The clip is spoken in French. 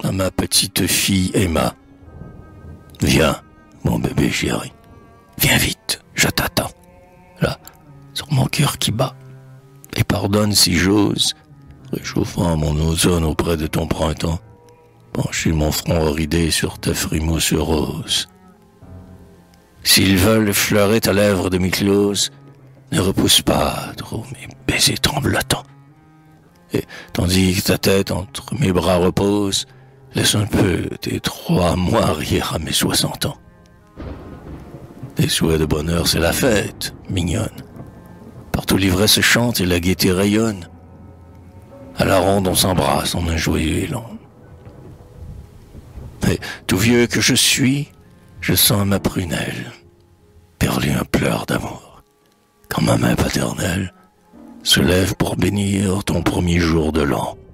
à ma petite fille Emma. Viens, mon bébé chéri. Viens vite, je t'attends. Là, sur mon cœur qui bat. Et pardonne si j'ose, réchauffant mon ozone auprès de ton printemps, pencher mon front ridé sur ta frimousse rose. S'ils veulent effleurer ta lèvre demi-close, ne repousse pas trop mes baisers tremblotants. Et tandis que ta tête entre mes bras repose, laisse un peu tes 3 mois rire à mes 60 ans. Tes souhaits de bonheur, c'est la fête, mignonne. Partout l'ivresse chante et la gaieté rayonne. À la ronde, on s'embrasse en un joyeux élan. Et tout vieux que je suis, je sens ma prunelle perler un pleur d'amour, quand ma main paternelle se lève pour bénir ton premier jour de l'an.